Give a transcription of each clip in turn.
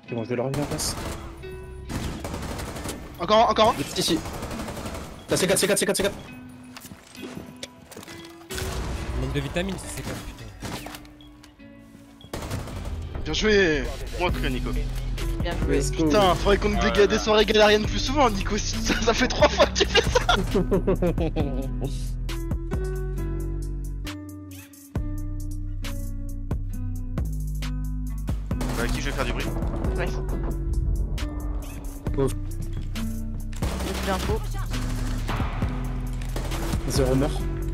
Ils vont jouer leur vie en face. Encore un. Ici. Là, C4. Manque de vitamines, c'est quoi, putain. Bien joué. Moi que Nico. Bien joué. Let's go. Putain, faudrait qu'on nous dégage des soirées galériennes plus souvent, Nico. Ça fait 3 fois que tu fais ça. Avec qui je vais faire du bruit? Ouais. Pauvre. J'ai plus d'infos. 0 mort.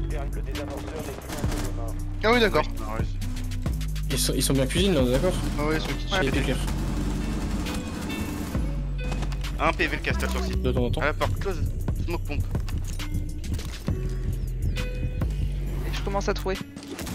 Ah oui, d'accord. Ah ouais, Ils sont bien cuisine là, on est d'accord? Ah ouais, ceux qui J'ai été clair. un PV le castel sur site. De temps en temps. À la porte close. Smoke pompe. Et je commence à trouver.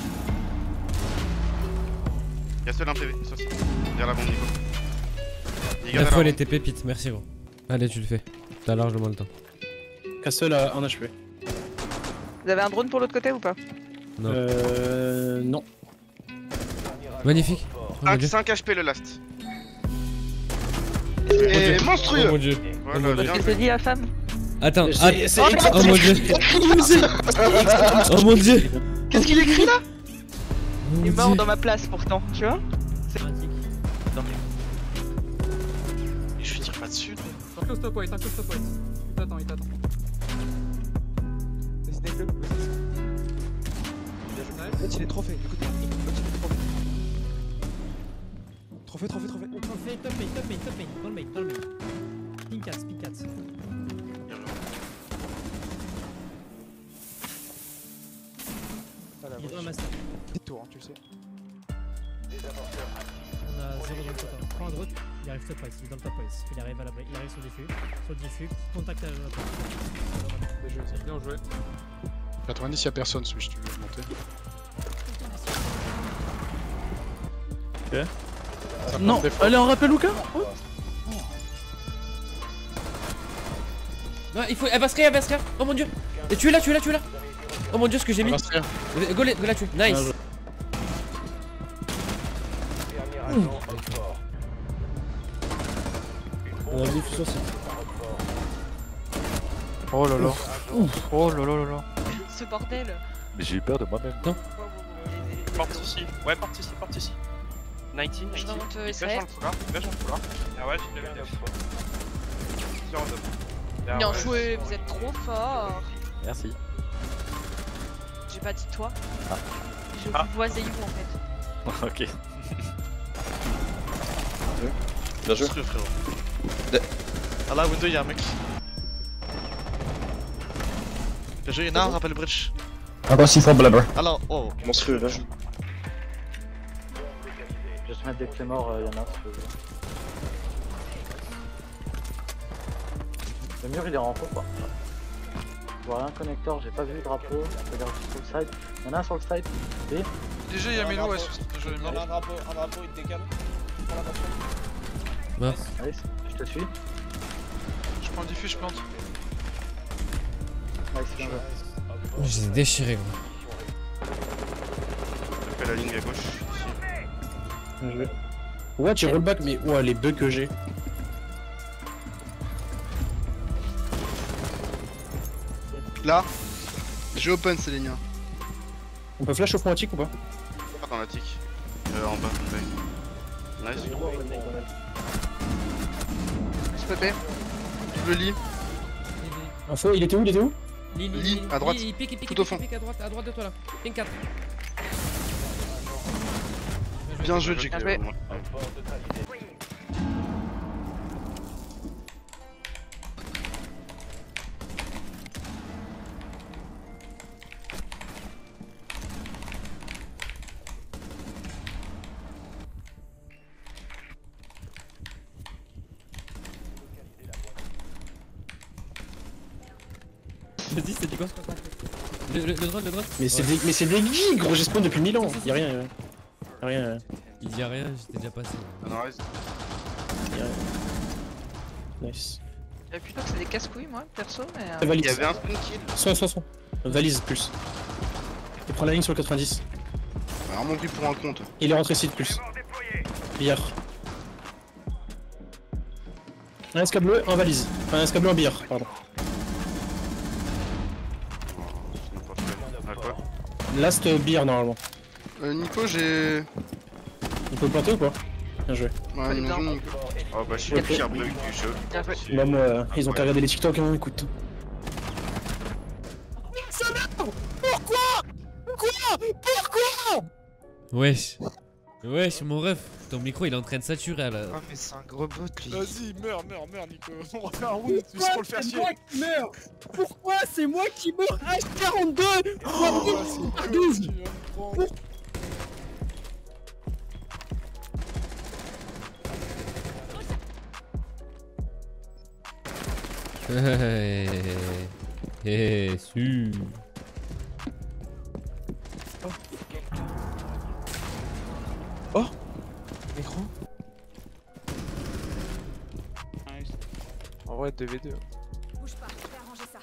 Castel un PV sur site. Vers la bombe Nico. La fois elle était pépite, merci gros. Allez, tu le fais. T'as largement le temps. Castle a 1 HP. Vous avez un drone pour l'autre côté ou pas? Non. Non. Magnifique. Oh mon dieu. 5 HP le last. Et Oh monstrueux. mon dieu. Voilà, Parce bien que joué. c'est dit la femme. Attends, C'est extra- oh mon dieu. Oh mon dieu. Qu'est-ce qu'il écrit là? Il est mort dans ma place pourtant, tu vois? Je lui tire pas dessus. Un close top white, Il t'attend. Dessinez-le. L'autre il est trophée, écoute. L'autre il est trophée. Trophée. Trophée, top main, dans le main. Ping 4. Il ramasse. Petit tour, tu le sais. On a 0 dans le top. Prends à droite, il arrive top ice, il est dans le top ice. Il arrive sur le diffus, contact à la porte. Bien joué. 90 y'a personne si tu veux monter. Ok. Non, elle est en rappel ou quoi? Non, il faut. Elle va se créer. Oh mon dieu. Et tu es là. Oh mon dieu, ce que j'ai mis. Go là, tu. Nice. On a des diffusion aussi. Oh là là. Ce bordel. Mais j'ai eu peur de moi-même. Porte ici. Ouais, porte ici. 19. Je remonte Dégage dans SAF. le couloir. Ah ouais, j'ai levé Bien joué, vous êtes trop fort. Merci. J'ai pas dit toi. Ah. Je vous vois Zayou en fait. Ok. Bien joué, frérot. Ah là, window, y'a un mec. Bien joué, y'en a un, rappelle le bridge. Encore 6 fois blabber. Alors, oh, monstrueux, là. Je vais te mettre des clés morts, y'en a si tu veux. Le mur il est en faux quoi. Je vois un connecteur, j'ai pas vu le drapeau. Je regarde sur le side. Y'en a un sur le side. B. Déjà, il y a Melo, ouais, je vais Un drapeau, il décale. Mince. Nice, je te suis. Je prends le diffus, je plante. Nice, bien joué. Je les ai déchirés gros. Je fais la ligne à gauche. Bien joué. Ouais, tu rollback, mais ouais, les bugs que j'ai. Là, j'ai open ces lignes. On peut flash au front attic ou pas? Pas dans la tic. En bas, nice. SPP. Double lit. Info, il était où? Lit, à droite. Il pique, Tout au fond. à droite de toi là. Ping 4. Bien joué, Jake. Bien joué. Vas-y, c'est dit quoi? Le drone. Mais c'est des geeks, gros, j'ai spawn depuis 1000 ans. Y'a rien. Y'a rien. Il dit rien, j'étais déjà passé. Ah non, reste. Y'a rien. Nice. J'avais plutôt que c'est des casse-couilles moi, perso, mais. Il Valise. y avait un spawn kill. Soin. Valise plus. Il prend la ligne sur le 90. Vraiment pris pour un compte. Il est rentré site plus. Billard. Un SK bleu, un valise. Enfin, un SK bleu, un billard, pardon. Last billard normalement. Nico, j'ai. On peut le planter ou pas? Bien joué. Ouais, bien joué, Nico. Oh bah je suis le pire bug du jeu. Bah moi, ils ont qu'à regarder les TikTok, hein, écoute. Wesh. Wesh, mon ref. Ton micro il est en train de saturer là. Ah mais c'est un gros bot lui. Vas-y, meurs, Nico. On refait un round, tu sais qu'on le faire chier. Pourquoi c'est moi qui meurs? Pourquoi c'est moi qui meurs? H42 c'est 12. Su. Oh Micro. En vrai 2v2. Bouge pas, je vais arranger ça.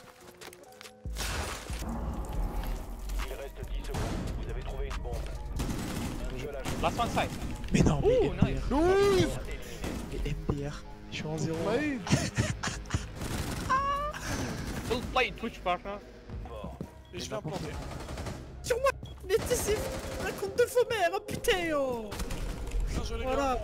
Il reste 10 secondes. Vous avez trouvé une bombe. Last one side. Mais non, mais nice. Mais MDR. Je suis en 0. Full play Twitch partner. Et je vais implanter. Sur moi. Mais c'est un compte de faux mère, oh putain oh. Voilà.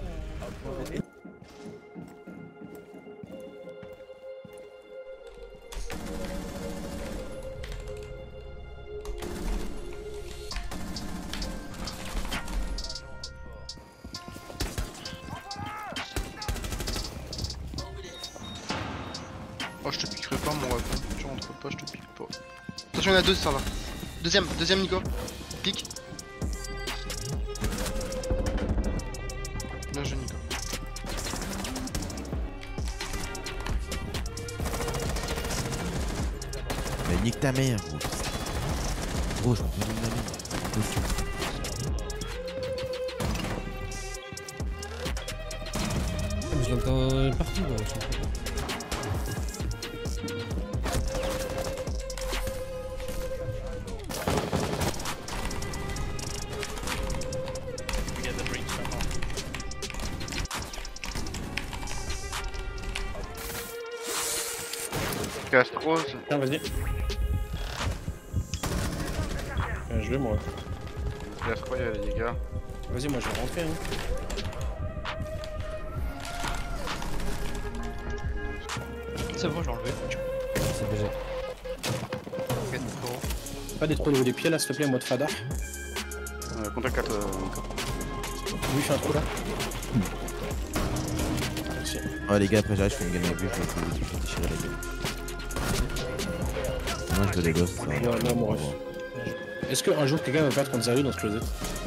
Oh, je te piquerai pas, mon ref. Tu rentres pas, je te pique pas. Attention, il y en a deux, ça va. Deuxième, Nico. Pique. Bien joué, Nico. Mais nique ta mère, gros. Gros, j'en ai une amie. Je l'entends partout là. Castros. Tiens, vas-y. Bien joué, moi. Castros, il y a les gars. Vas-y, moi je vais rentrer. Hein. C'est bon, j'ai enlevé. C'est BG. Pas des trous au niveau des pieds là, s'il te plaît, en mode fada. Contact 4. Oui, fais un trou là. Merci. Oh les gars, après j'arrive, je fais une game avec lui, je vais déchirer la gueule. Moi je veux des gosses, ça. Ouais, là, mon ref. Est-ce qu'un jour quelqu'un va perdre contre Zari dans ce closet?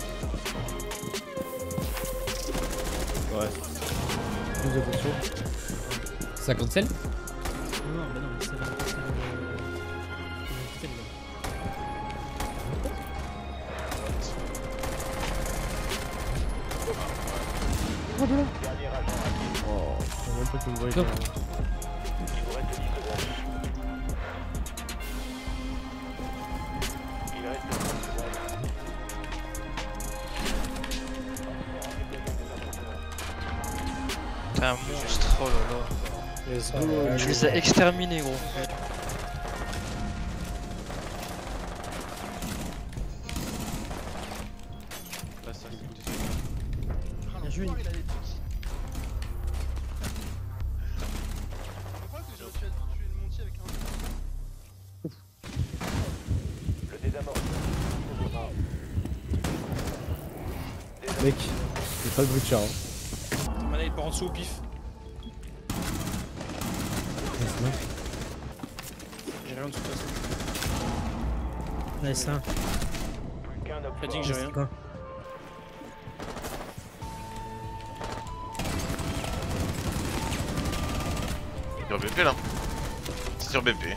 Ouais. Plus de fonction. Ça cancel? Non, mais non, c'est là. Oh, je sais même pas que me voyez. Top. T'es un monstre, oh là là. Let's go. Je les ai exterminés gros. Bien joué. Mec, c'est pas le bruit de chat. Hein. Ton mana il part en dessous au pif. J'ai rien de toute façon. Nice, hein. Fatigue, j'ai rien. Quoi? Sur BP là. C'est sur BP.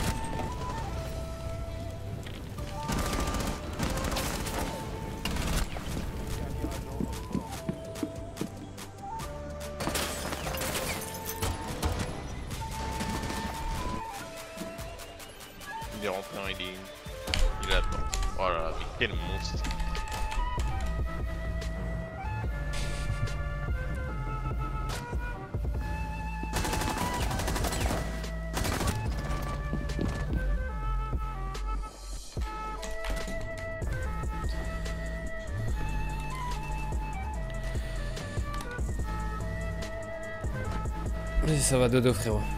Il est rentré, il est là-dedans. Oh là là, mais quel monstre. Vas-y, ça va, dodo frérot.